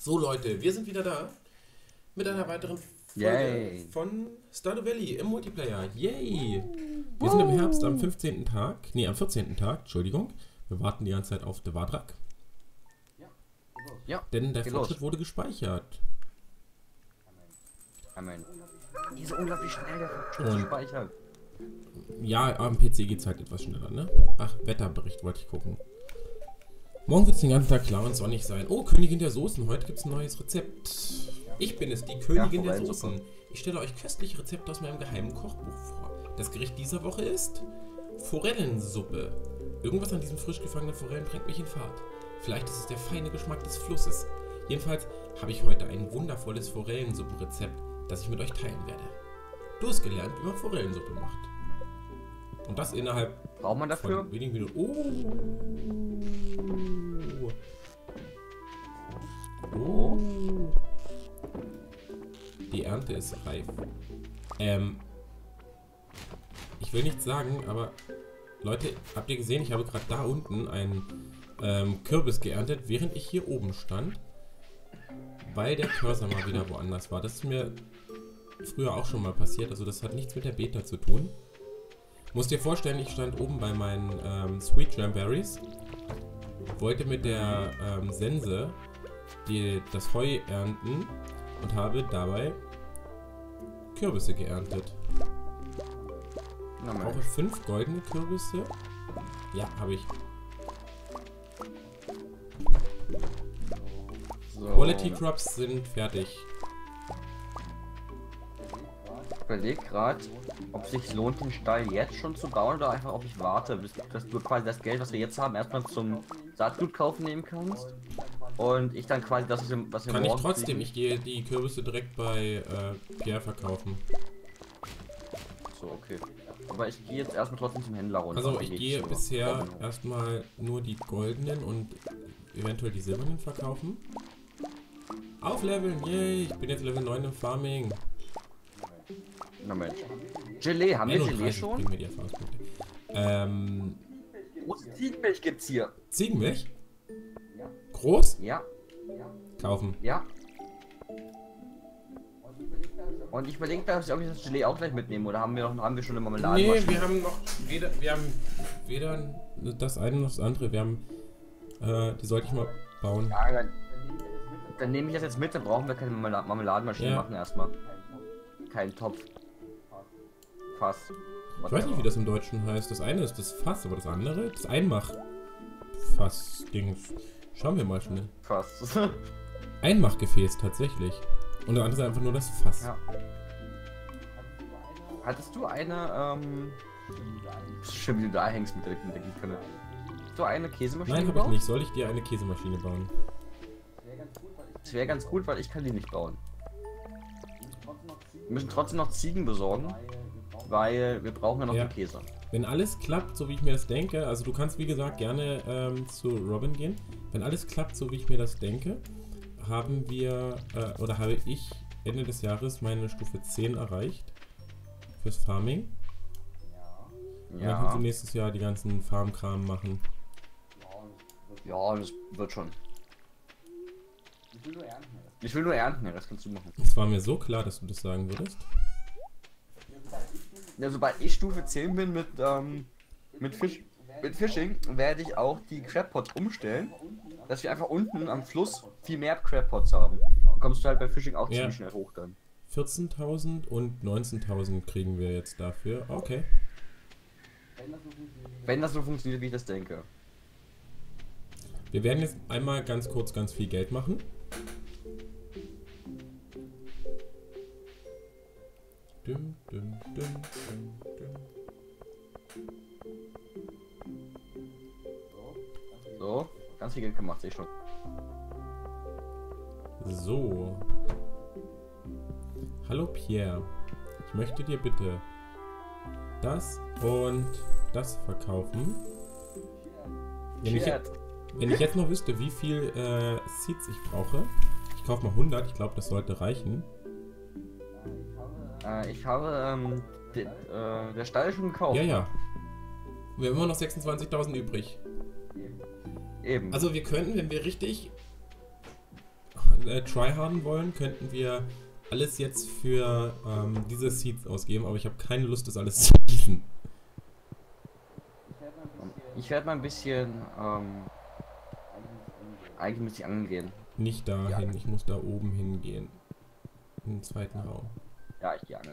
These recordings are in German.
So Leute, wir sind wieder da mit einer weiteren Folge von Stardew Valley im Multiplayer. Yay! Wir sind im Herbst am 15. Tag, nee am 14. Tag, Entschuldigung. Wir warten die ganze Zeit auf Devadrak. Ja. Denn der Fortschritt wurde gespeichert. Amen. Die ist unglaublich schnell, der Fortschritt gespeichert. Ja, am PC geht es halt etwas schneller, ne? Ach, Wetterbericht wollte ich gucken. Morgen wird es den ganzen Tag klar und sonnig sein. Oh, Königin der Soßen. Heute gibt es ein neues Rezept. Ich bin es, die Königin der Soßen. Ich stelle euch köstliche Rezepte aus meinem geheimen Kochbuch vor. Das Gericht dieser Woche ist Forellensuppe. Irgendwas an diesem frisch gefangenen Forellen bringt mich in Fahrt. Vielleicht ist es der feine Geschmack des Flusses. Jedenfalls habe ich heute ein wundervolles Forellensuppenrezept, das ich mit euch teilen werde. Du hast gelernt, wie man Forellensuppe macht. Und das innerhalb braucht man dafür von wenigen Minuten. Oh. Die Ernte ist reif. Ich will nichts sagen, aber Leute, habt ihr gesehen, ich habe gerade da unten einen Kürbis geerntet, während ich hier oben stand, weil der Cursor mal wieder woanders war. Das ist mir früher auch schon mal passiert, also das hat nichts mit der Beta zu tun. Musst dir vorstellen, ich stand oben bei meinen Sweet Jamberries, wollte mit der Sense das Heu ernten und habe dabei Kürbisse geerntet. Ich brauche 5 goldene Kürbisse. Ja, habe ich. So. Quality Crops sind fertig. Ich überlege gerade, ob es sich lohnt, den Stall jetzt schon zu bauen oder einfach, ob ich warte, bis du quasi das Geld, was wir jetzt haben, erstmal zum Saatgutkauf nehmen kannst. Und ich dann quasi das, was wir kann ich trotzdem, kriegen. Ich gehe die Kürbisse direkt bei Pierre verkaufen. So, okay. Aber ich gehe jetzt erstmal trotzdem zum Händler runter. Also ich gehe bisher erstmal nur die goldenen und eventuell die silbernen verkaufen. Aufleveln, yay! Ich bin jetzt Level 9 im Farming. Na Mensch. Gelee, haben wir Gelee schon? Mir die Erfahrungspunkte. Große Ziegenmilch gibt's hier. Ziegenmilch? Ja. Groß? Ja. Kaufen. Ja. Und ich überlege, ob ich das Gelee auch gleich mitnehme, oder haben wir schon eine Marmelade? Nee, wir haben noch weder das eine noch das andere. Wir haben die sollte ich mal bauen. Ja, dann nehme ich das jetzt mit, dann brauchen wir keine Marmeladenmaschine machen erstmal. Kein Topf. Fass. Ich weiß nicht, wie das im Deutschen heißt. Das eine ist das Fass, aber das andere, das Einmach-Fass-Dings. Schauen wir mal schnell. Fass. Einmachgefäß tatsächlich. Und das andere ist einfach nur das Fass. Ja. Hattest du eine, schön wie du da hängst mit der Gießkanne. Hast du eine Käsemaschine Nein, habe ich nicht. Soll ich dir eine Käsemaschine bauen? Das wäre ganz gut, weil ich kann die nicht bauen. Wir müssen trotzdem noch Ziegen besorgen, weil wir brauchen ja noch den Käse. Wenn alles klappt, so wie ich mir das denke, also du kannst wie gesagt gerne zu Robin gehen. Wenn alles klappt, so wie ich mir das denke, habe ich Ende des Jahres meine Stufe 10 erreicht fürs Farming. Und dann kannst du nächstes Jahr die ganzen Farmkram machen. Ja, das wird schon. Ich will nur ernten, ja, das kannst du machen. Es war mir so klar, dass du das sagen würdest. Ja, sobald ich Stufe 10 bin mit Fishing, werde ich auch die Crabpots umstellen, dass wir einfach unten am Fluss viel mehr Crabpots haben. Dann kommst du halt bei Fishing auch ziemlich schnell hoch dann. 14.000 und 19.000 kriegen wir jetzt dafür. Okay. Wenn das so funktioniert, wie ich das denke. Wir werden jetzt einmal ganz kurz ganz viel Geld machen. So, ganz viel Geld gemacht, sehe ich schon. So. Hallo Pierre. Ich möchte dir bitte das und das verkaufen. Wenn ich jetzt noch wüsste, wie viel Seeds ich brauche. Ich kaufe mal 100, ich glaube, das sollte reichen. Ich habe der Stall schon gekauft. Ja. Wir haben immer noch 26.000 übrig. Eben. Also wir könnten, wenn wir richtig tryharden wollen, könnten wir alles jetzt für diese Seeds ausgeben, aber ich habe keine Lust, das alles zu gießen. Ich werde mal ein bisschen, eigentlich müsste ich angehen. Nicht dahin, ich muss da oben hingehen. In den zweiten Raum. Ja, ich gehe angeln.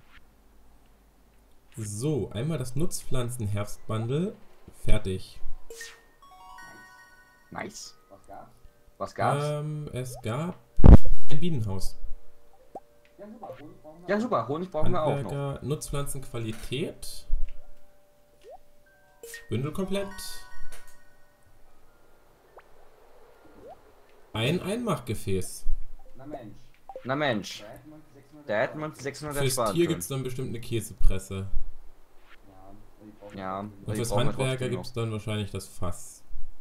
So, einmal das Nutzpflanzen-Herbstbundle. Fertig. Nice. Was gab's? Es gab ein Bienenhaus. Ja, super. Honig brauchen wir auch noch. Handwerker, Nutzpflanzenqualität. Bündel komplett. Ein Einmachgefäß. Na Mensch. Da hätten wir uns 600 Fürs erspart Tier können. gibt es dann bestimmt eine Käsepresse. Ja. Und fürs Handwerker gibt es dann wahrscheinlich das Fass.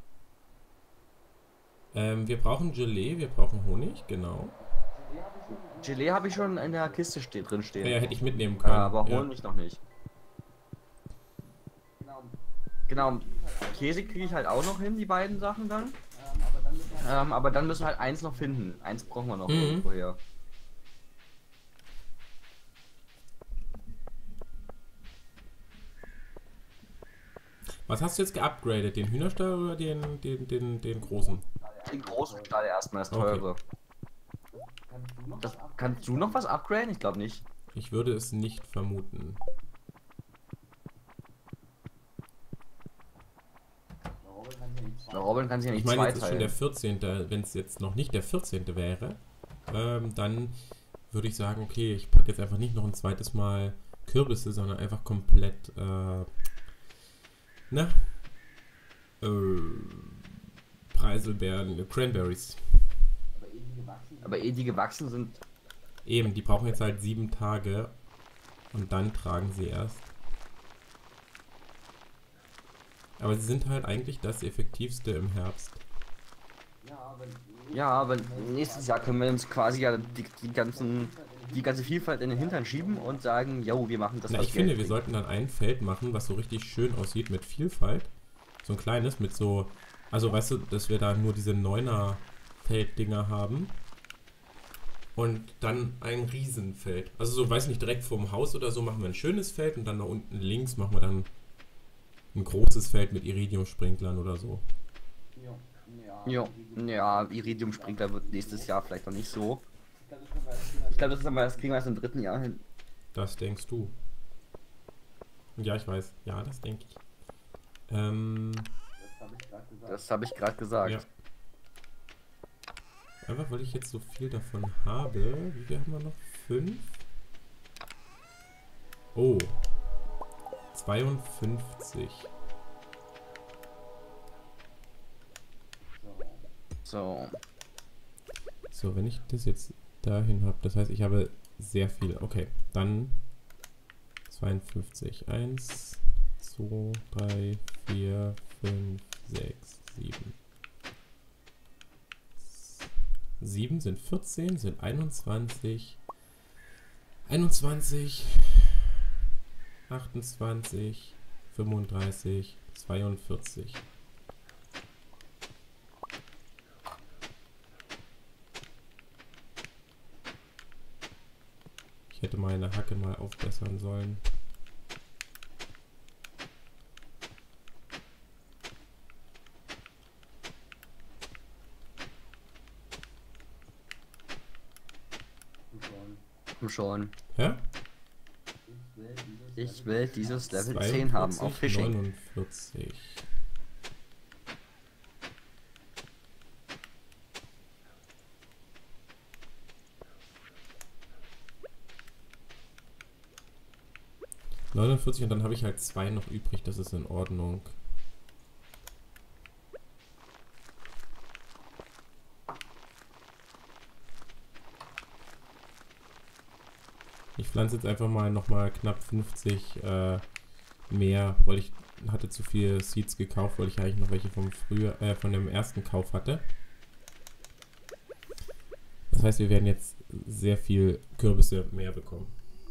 Wir brauchen Gelee, wir brauchen Honig, genau. Gelee habe ich schon in der Kiste drin stehen. Ja, hätte ich mitnehmen können. Aber ja. Honig noch nicht. Genau. Käse kriege ich halt auch noch hin, die beiden Sachen dann. Aber dann müssen wir halt eins noch finden. Eins brauchen wir noch irgendwoher. Was hast du jetzt geupgradet? Den Hühnerstall oder den großen? Den großen Stall erstmal, das teure. Kannst du noch was upgraden? Ich glaube nicht. Ich würde es nicht vermuten. Der Robin kann sich ja nicht Ich meine, jetzt ist schon zweiteilen. der 14. Wenn es jetzt noch nicht der 14. wäre, dann würde ich sagen, okay, ich packe jetzt einfach nicht noch ein zweites Mal Kürbisse, sondern einfach komplett, Preiselbeeren, Cranberries. Aber ehe die gewachsen sind, Eben, die brauchen jetzt halt 7 Tage und dann tragen sie erst. Aber sie sind halt eigentlich das effektivste im Herbst. ja, aber nächstes Jahr können wir uns quasi ja die ganze Vielfalt in den Hintern schieben und sagen, yo, wir machen das. Na, was ich finde, wir kriegen. sollten dann ein Feld machen, was so richtig schön aussieht mit Vielfalt. So ein kleines mit so, also weißt du, dass wir da nur diese 9er Felddinger haben. Und dann ein Riesenfeld. Also so, weiß nicht, direkt vorm Haus oder so machen wir ein schönes Feld und dann da unten links machen wir dann ein großes Feld mit Iridium-Sprinklern oder so. Ja, Iridium-Sprinkler wird nächstes Jahr vielleicht noch nicht so. Ich glaube, das kriegen wir erst im 3. Jahr hin. Das denkst du. Ja, ich weiß. Ja, das denke ich. Das habe ich gerade gesagt. Ja. Einfach weil ich jetzt so viel davon habe. Wie viel haben wir noch? 5? Oh. 52. So. So, wenn ich das jetzt dahin habe, das heißt, ich habe sehr viel. Okay, dann 52. 1, 2, 3, 4, 5, 6, 7. 7 sind 14, sind 21. 21, 28, 35, 42. Ich hätte meine Hacke mal aufbessern sollen. Komm schon. Ja? Ich will dieses Level 10 haben auf Fishing. 49. Und dann habe ich halt 2 noch übrig, das ist in Ordnung. Ich pflanze jetzt einfach mal nochmal knapp 50 mehr, weil ich hatte zu viele Seeds gekauft, weil ich eigentlich noch welche von dem ersten Kauf hatte. Das heißt, wir werden jetzt sehr viel Kürbisse mehr bekommen.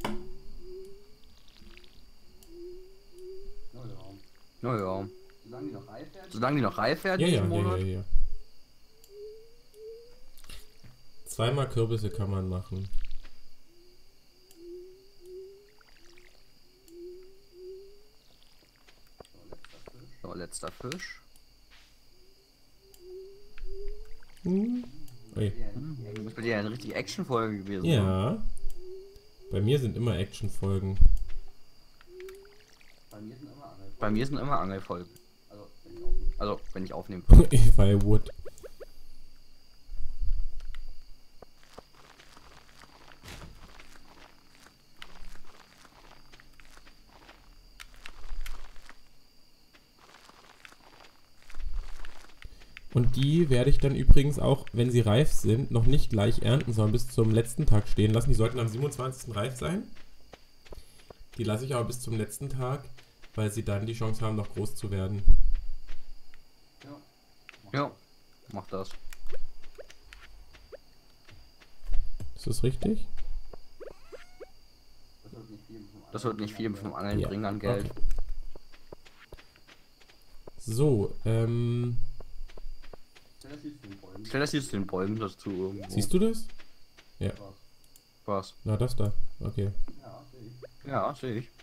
Naja. Solange die noch reif werden Ja, diesen ja, Monat. ja. Zweimal Kürbisse kann man machen. So, letzter Fisch. Ui. Das ist bei dir eine richtige Action-Folge gewesen. Ne? Ja. Bei mir sind immer Actionfolgen. Bei mir sind immer Angelfolgen. Also, wenn ich aufnehme. If I would. Und die werde ich dann übrigens auch, wenn sie reif sind, noch nicht gleich ernten, sondern bis zum letzten Tag stehen lassen. Die sollten am 27. reif sein. Die lasse ich aber bis zum letzten Tag, weil sie dann die Chance haben, noch groß zu werden. Ja, mach das. Ist das richtig? Das wird nicht viel vom Angeln Ja, bringen an Geld. okay. So, Stell das jetzt den Bäumen dazu irgendwo. siehst du das? Ja. Was? Na, das da. Okay. Ja, sehe ich.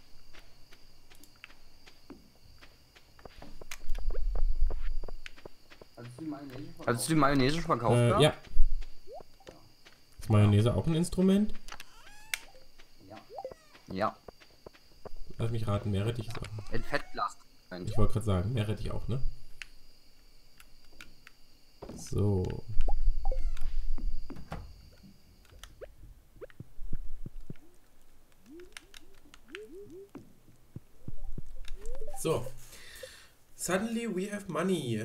Hast du die Mayonnaise schon verkauft? Ja. Ist Mayonnaise auch ein Instrument? Ja. Lass mich raten, Meerrettichsachen. Ein Fettglas. Ich wollte gerade sagen, Meerrettich auch, ne? So. So. Suddenly we have money.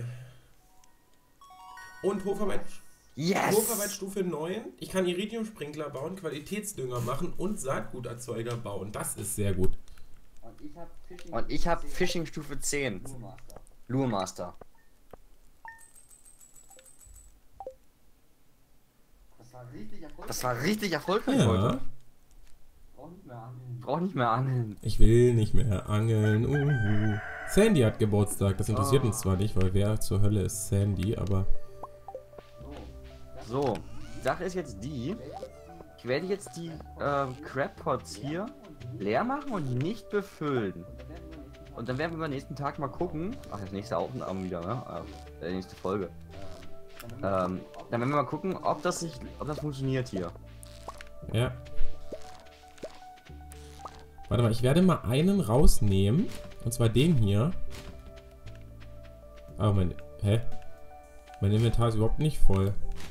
Und Hochverarbeitungsstufe 9. Ich kann Iridium-Sprinkler bauen, Qualitätsdünger machen und Saatguterzeuger bauen. Das ist sehr gut. Und ich habe Fishing Stufe 10. Lure Master. Das war richtig erfolgreich Ja. heute. Brauch nicht mehr angeln. Ich will nicht mehr angeln. Sandy hat Geburtstag. Das interessiert uns zwar nicht, weil wer zur Hölle ist Sandy, aber... So, die Sache ist jetzt die. Ich werde jetzt die Crab Pots hier leer machen und die nicht befüllen. Und dann werden wir am nächsten Tag mal gucken. Ach, das nächste Aufnahme wieder, ne? Nächste Folge. Dann werden wir mal gucken, ob das funktioniert hier. Ja. Warte mal, ich werde mal einen rausnehmen. Und zwar den hier. Aber mein Inventar ist überhaupt nicht voll.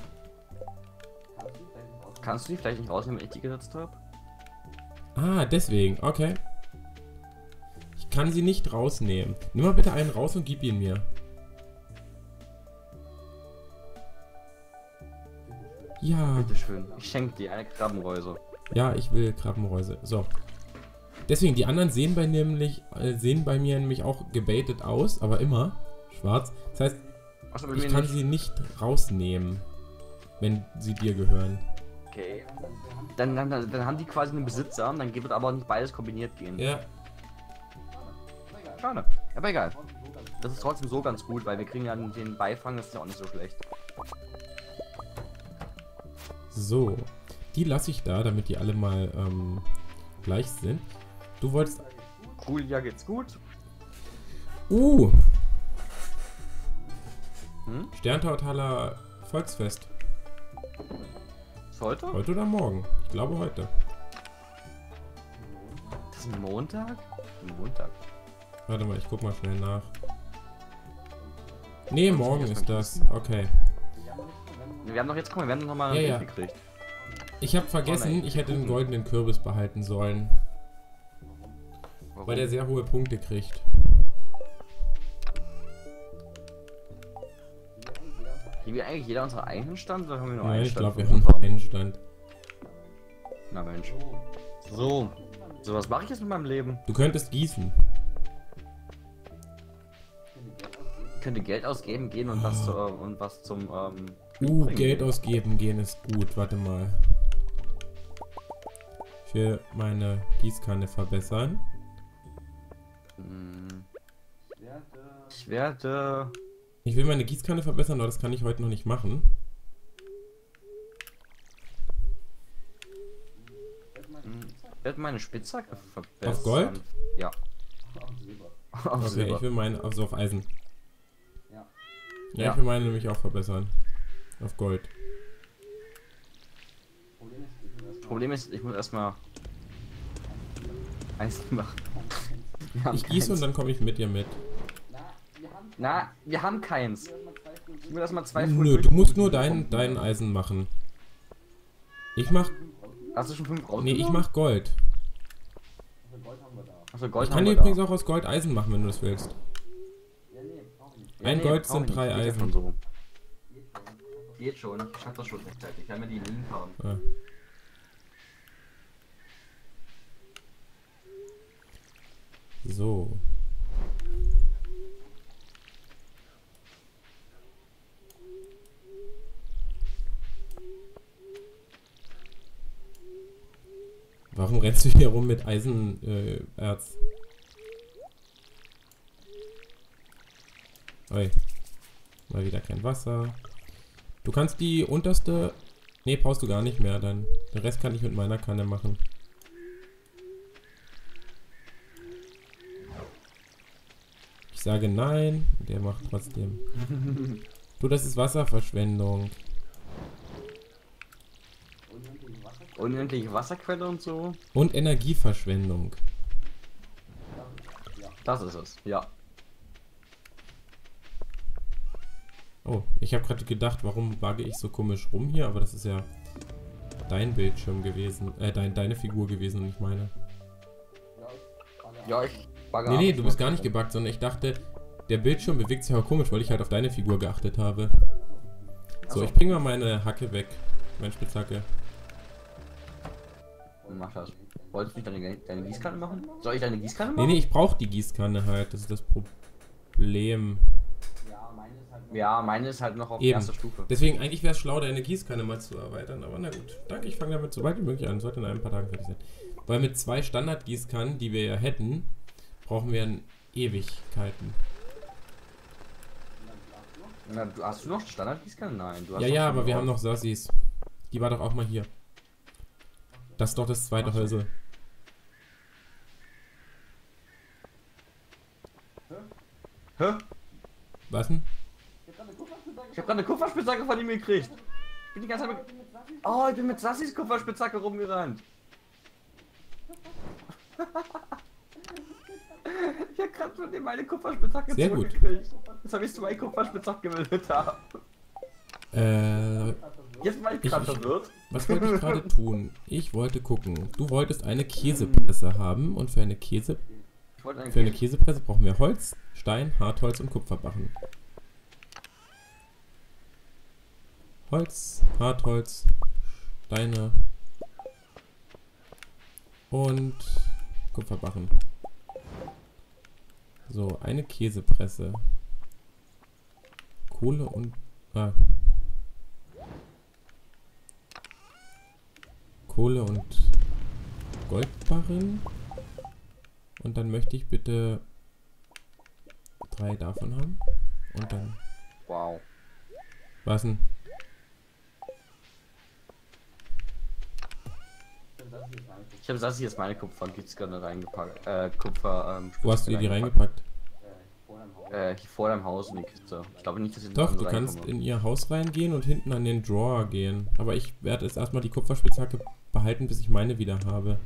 Kannst du die vielleicht nicht rausnehmen, wenn ich die gesetzt habe? Ah, deswegen. Okay. Ich kann sie nicht rausnehmen. Nimm mal bitte einen raus und gib ihn mir. Ja. Bitteschön. Ich schenke dir eine Krabbenreuse. Ja, ich will Krabbenreuse. So. Deswegen, die anderen sehen bei mir nämlich auch gebaitet aus, aber immer schwarz. Das heißt, Achso, ich kann sie nicht rausnehmen, wenn sie dir gehören. Okay. Dann haben die quasi einen Besitzer, dann wird aber nicht beides kombiniert gehen. Ja. Schade. Aber egal. Das ist trotzdem so ganz gut, weil wir kriegen ja den Beifang, das ist ja auch nicht so schlecht. So. Die lasse ich da, damit die alle mal gleich sind. Du wolltest... Cool, ja geht's gut. Sterntautaler Volksfest. Ist heute? Heute oder morgen? Ich glaube heute. Das ist ein Montag? Montag. Warte mal, ich guck mal schnell nach. Nee, morgen ist das. Okay. Wir haben doch jetzt, guck mal, wir haben noch mal ein Ja, Bild gekriegt. Ich habe vergessen, ich hätte den goldenen Kürbis behalten sollen. Warum? Weil der sehr hohe Punkte kriegt. Kriegen wir eigentlich jeder unseren eigenen Stand oder haben wir nur Nein, einen ich Stand? glaube, wir haben noch einen Stand. Na Mensch. So. So, was mache ich jetzt mit meinem Leben? Du könntest gießen. Ich könnte Geld ausgeben gehen und was zum Geld ausgeben gehen ist gut. Warte mal. Ich will meine Gießkanne verbessern. Ich werde. Ich will meine Gießkanne verbessern, aber das kann ich heute noch nicht machen. werde meine Spitzhacke verbessern. Auf Gold? Ja. Auf Okay, Silber. ich will meine, also auf Eisen. Ja. Ja, Ja. ich will meine nämlich auch verbessern. Auf Gold. Problem ist, ich muss erstmal Eins machen. Ich gieße und dann komme ich mit dir mit. Na, wir haben keins. Ich will erstmal 2 Nö, du musst nur dein Eisen machen. Ich mach, Hast du schon 5 raus? nee, ich mach Gold. Achso, Gold Ich kann haben dir wir da. übrigens auch aus Gold Eisen machen, wenn du das willst. Ein Gold brauch sind ich 3 nicht. Geht ja Eisen. schon so. Geht schon, ich schaff das schon rechtzeitig. Ich kann mir die Linien haben. Ah. So. Warum rennst du hier rum mit Eisenerz? Oi. Mal wieder kein Wasser. Du kannst die unterste... Nee, brauchst du gar nicht mehr. Dann den Rest kann ich mit meiner Kanne machen. Ich sage nein. Der macht trotzdem. Du, das ist Wasserverschwendung. Unendliche Wasserquelle und so. Und Energieverschwendung. Das ist es, ja. Oh, ich habe gerade gedacht, warum bugge ich so komisch rum hier? Aber das ist ja dein Bildschirm gewesen. Deine Figur gewesen und nicht meine. Ja, ich bagger Nee, ab. du bist gar nicht gebuggt, sondern ich dachte, der Bildschirm bewegt sich aber komisch, weil ich halt auf deine Figur geachtet habe. So, Achso. ich bring mal meine Hacke weg. Meine Spitzhacke. Mach das. Wolltest du nicht deine Gießkanne machen? Soll ich deine Gießkanne Nee, machen? nee, ich brauche die Gießkanne halt. Das ist das Problem. Ja, meine ist halt noch auf Eben. erster Stufe. Deswegen, eigentlich wäre es schlau, deine Gießkanne mal zu erweitern. Aber na gut. Danke, ich fange damit so bald wie möglich an. Sollte in ein paar Tagen fertig sein. Weil mit 2 Standard-Gießkannen, die wir ja hätten, brauchen wir Ewigkeiten. Na, hast du noch Standard-Gießkanne? Nein. Du hast Ja, doch ja, schon aber wir drauf. haben noch Sassis. Die war doch auch mal hier. Das ist doch das zweite Ach so. Häusel. Hä? Was denn? Ich hab gerade eine Kupferspitzhacke von ihm gekriegt. Ich bin die ganze Zeit mit... Oh, ich bin mit Sassis Kupferspitzhacke rumgerannt. Ich hab gerade von dem meine Kupferspitzhacke Sehr gut. zurückgekriegt. Jetzt habe ich 2 Kupferspitzhacke gemeldet haben. Jetzt war ich Ich- gerade ich- verwirrt. Was wollte ich gerade tun? Ich wollte gucken. Du wolltest eine Käsepresse haben und für eine Ich wollte Für eine eigentlich... Käsepresse brauchen wir Holz, Stein, Hartholz und Kupferbarren. Holz, Hartholz, Steine und Kupferbarren. So, eine Käsepresse. Kohle und... Kohle und Goldbarren. Und dann möchte ich bitte 3 davon haben. Und dann... Wow. Was denn? Ich habe Sassi jetzt meine Kupfergießkanne reingepackt. Kupfer... Wo hast du dir die reingepackt? Hier vor deinem Haus in die Kiste. Ich glaube nicht, dass ich Doch, du kannst in ihr Haus reingehen und hinten an den Drawer gehen. Aber ich werde jetzt erstmal die Kupferspitzhacke behalten, bis ich meine wieder habe.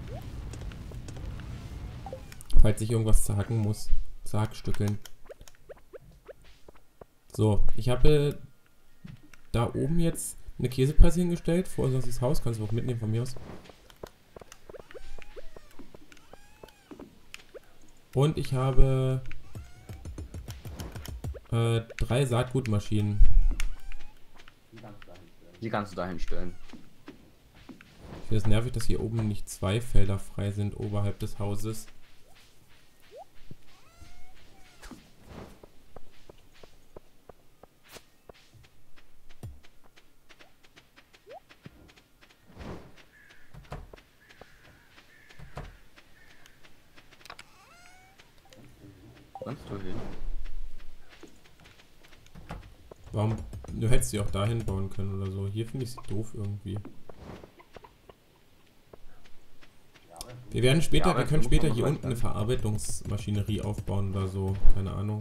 Falls ich irgendwas zerhacken muss. Zerhackstückeln. So, ich habe da oben jetzt eine Käsepresse hingestellt, vor Sassis Haus. Kannst du auch mitnehmen von mir aus. Und ich habe 3 Saatgutmaschinen. Die kannst du da hinstellen. Ich finde es nervig, dass hier oben nicht 2 Felder frei sind oberhalb des Hauses. Kannst du hin? Warum? Du hättest sie auch dahin bauen können oder so. Hier finde ich sie doof irgendwie. Wir werden später, Ja, wir aber können muss man später noch hier mal unten eine sagen. Verarbeitungsmaschinerie aufbauen oder so. Keine Ahnung.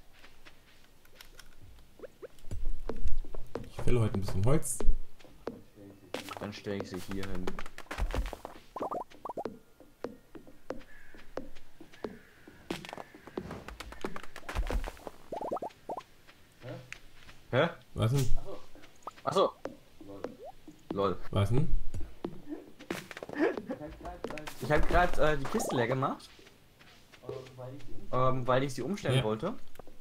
Ich fälle heute ein bisschen Holz. Dann stelle ich sie hier hin. Hä? Was denn? Achso. Lol. Was denn? Ich habe gerade die Kiste leer gemacht, weil ich sie umstellen Ja. wollte.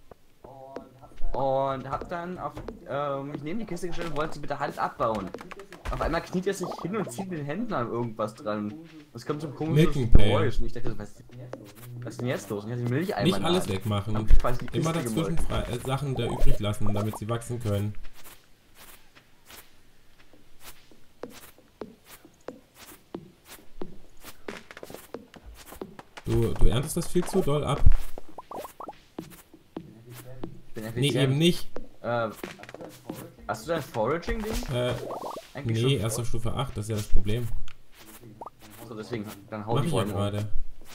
Und hab dann auf mich neben die Kiste gestellt und wollte sie mit der Hand abbauen. Auf einmal kniet er sich hin und zieht mit den Händen an irgendwas dran. Es kommt so ein komisches Milking Pail. Geräusch und ich dachte, was ist denn jetzt los? Und ich hatte die Milcheimer Nicht in der alles Hand. wegmachen. Hab quasi die Kiste Immer dazwischen gemolken. Sachen da übrig lassen, damit sie wachsen können. Du erntest das viel zu doll ab. Ich bin Nee, effizient. eben nicht. Hast du dein Foraging-Ding? Eigentlich Nee, schon erst auf voll? Stufe 8, das ist ja das Problem. So, deswegen, dann hau Mach die ich ja Bäume um. gerade.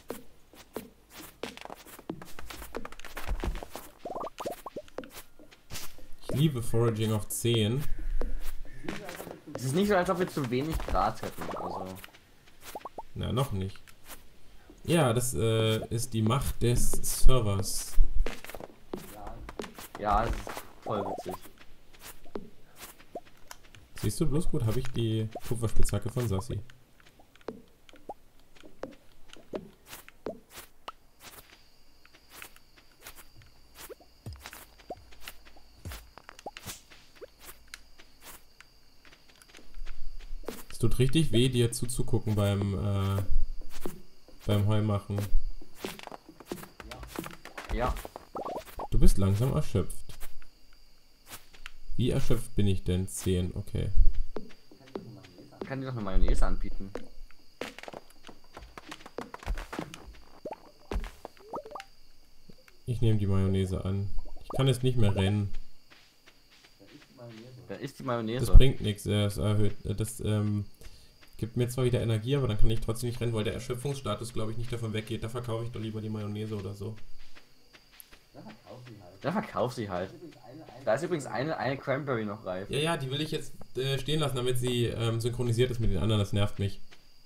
Ich liebe Foraging auf 10. Es ist nicht so, als ob wir zu wenig Gras hätten. Also, Na, noch nicht. Ja, das ist die Macht des Servers. ja, es ist voll witzig. Siehst du, bloß gut habe ich die Kupferspitzhacke von Sassi. Es tut richtig weh, dir zuzugucken beim Heumachen. Ja, Du bist langsam erschöpft. Wie erschöpft bin ich denn? 10, okay. kann dir doch eine Mayonnaise anbieten. Ich nehme die Mayonnaise an. Ich kann jetzt nicht mehr rennen. Da ist die Mayonnaise. Das bringt nichts, es erhöht. Das gibt mir zwar wieder Energie, aber dann kann ich trotzdem nicht rennen, weil der Erschöpfungsstatus, glaube ich, nicht davon weggeht. Da verkaufe ich doch lieber die Mayonnaise oder so. Dann verkauf sie halt. Da ist übrigens eine Cranberry noch reif. Ja, die will ich jetzt stehen lassen, damit sie synchronisiert ist mit den anderen. Das nervt mich.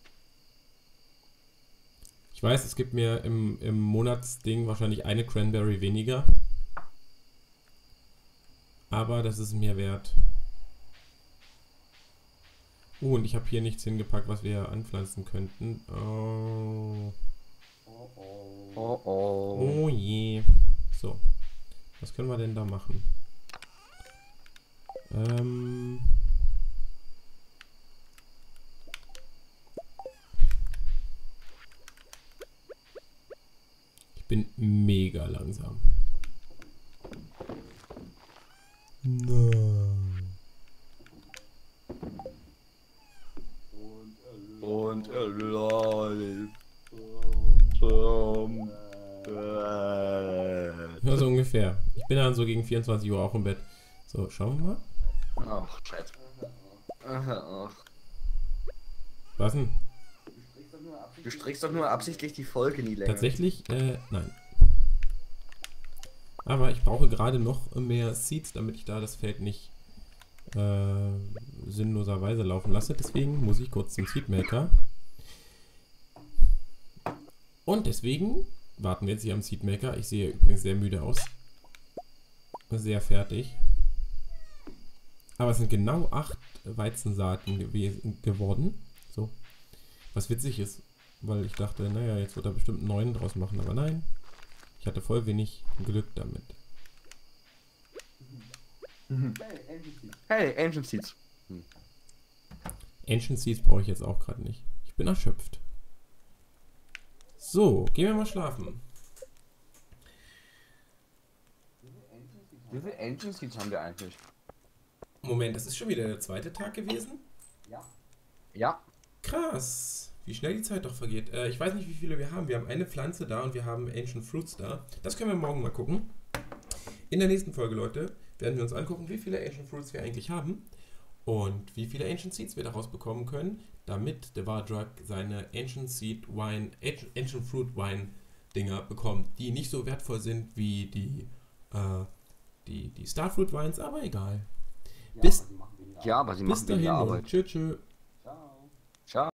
Ich weiß, es gibt mir im Monatsding wahrscheinlich eine Cranberry weniger. Aber das ist mir wert. Und ich habe hier nichts hingepackt, was wir anpflanzen könnten. Oh. Oh oh. Oh je. So. Was können wir denn da machen? Ich bin mega langsam. Nein. Und lol. Ja, so ungefähr. Ich bin dann so gegen 24 Uhr auch im Bett. So, schauen wir mal. Ach, shit. Ach. Was denn? Du strickst doch nur absichtlich die Folge nie länger. Tatsächlich? Nein. Aber ich brauche gerade noch mehr Seeds, damit ich da das Feld nicht sinnloserweise laufen lasse. Deswegen muss ich kurz zum Seedmaker. Und deswegen warten wir jetzt hier am Seedmaker. Ich sehe übrigens sehr müde aus. Sehr fertig. Aber es sind genau 8 Weizensaaten geworden. So. Was witzig ist, weil ich dachte, naja, jetzt wird er bestimmt 9 draus machen. Aber nein, ich hatte voll wenig Glück damit. Hey, Ancient Seeds. Ancient Seeds brauche ich jetzt auch gerade nicht. Ich bin erschöpft. So, gehen wir mal schlafen. Wie viele Ancient Seeds haben wir eigentlich? Moment, das ist schon wieder der zweite Tag gewesen? Ja. Krass, wie schnell die Zeit doch vergeht. Ich weiß nicht, wie viele wir haben. Wir haben eine Pflanze da und wir haben Ancient Fruits da. Das können wir morgen mal gucken. In der nächsten Folge, Leute, werden wir uns angucken, wie viele Ancient Fruits wir eigentlich haben. und wie viele Ancient Seeds wir daraus bekommen können, damit der Wardrug seine Ancient Fruit Wine Dinger bekommt, die nicht so wertvoll sind wie die Starfruit Wines, aber egal. Ja, aber sie Bis machen weniger dahin und Arbeit. tschö. Ciao.